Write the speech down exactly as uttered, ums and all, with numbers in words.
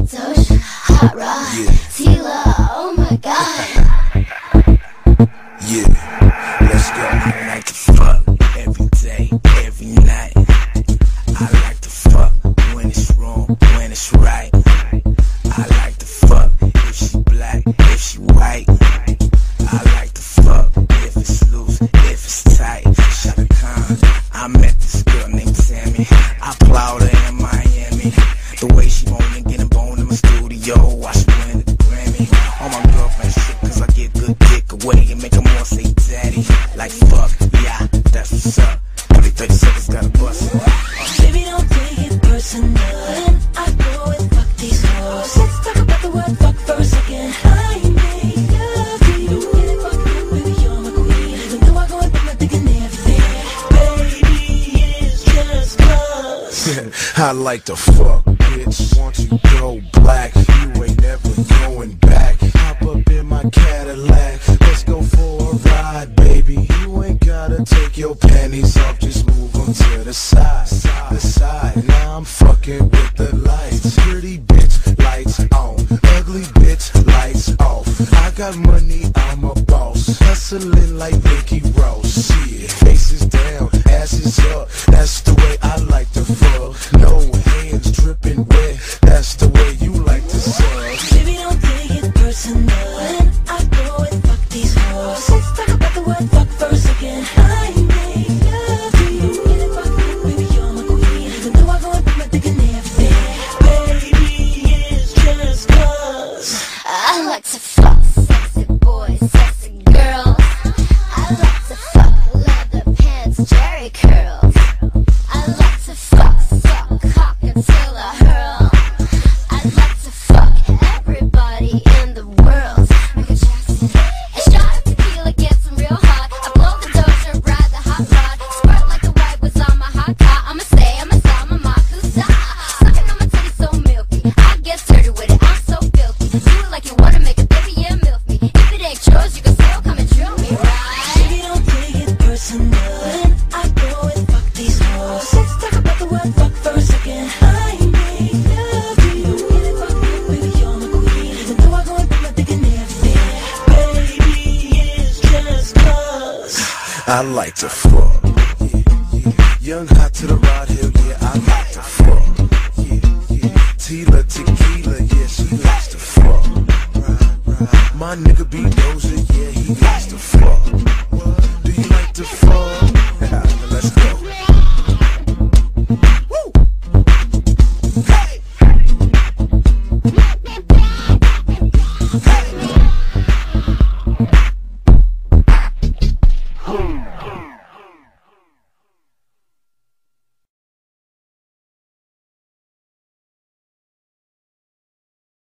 Doja, Hot Rod, yeah. Tila, oh my god. Yeah, let's go. I like to fuck every day, every night. I like to fuck when it's wrong, when it's right. I like to fuck if she black, if she white. I like to fuck if it's loose, if it's tight. Shaka Khan, I met this girl named Sammy. I plowed her in Miami. The way she moaning, getting bone in my studio. I should win the Grammy. All my girlfriends shit, cause I get good dick away and make them all say daddy. Like fuck, yeah, that's what's up. Every thirty seconds gotta bust it. Baby, don't take it personal. When I go and fuck these hoes, let's talk about the word fuck for a second. I make love to you. Get it fucked up, baby, you're my queen. Even though I go and put my dick in everything. Baby, it's just cause I like to fuck, bitch. Want you go black, you ain't never going back. Hop up in my Cadillac, let's go for a ride, baby. You ain't gotta take your panties off, just move them to the side, side, the side. Now I'm fucking with the lights. Pretty bitch, lights on. Ugly bitch, lights off. I got money, I'm a boss. Hustling like Ricky Ross. Shit, faces down, asses up. That's the way I like to fuck. No hands dripping wet. That's the way you like to suck. baby, don't take it personal. When I go and fuck these hoes, let's talk about the word fuck for a second. I make love to you. Get it fucked up, baby, you're my queen. Even though I go and put my dick in everything. Baby, it's just cause I like to fuck sexy boys, sexy girls. I like to fuck leather pants, Jerry curls. I like to fuck, suck cock until I hurl. I like to fuck everybody in the world. Michael Jackson. A shot of tequila gets them real hot. I blow the Doja, ride the hot rod. Squirt like the white was on my hot car. I'ma stay, I'ma stop my makusa. Sucking on my titties so milky. I get dirty with it, I'm so filthy. Do it like you wanna make a baby, yeah, milk me. If it ain't yours, you can still come and drill me, right? baby, don't take it personal. When I go and fuck these hoes, let's talk about the word fuck for a second. I make love to you. Get it fucked up, baby, you're my queen. Even though I go and put my dick in everything. Baby, it's just cause I like to fuck. Young hot to the rod hill, yeah, I like to fuck. Tila tequila, yeah, she likes to fuck. My nigga be Doja, yeah, he likes to fuck. Do you like to fuck? Let's go. Woo! Hey! Hey!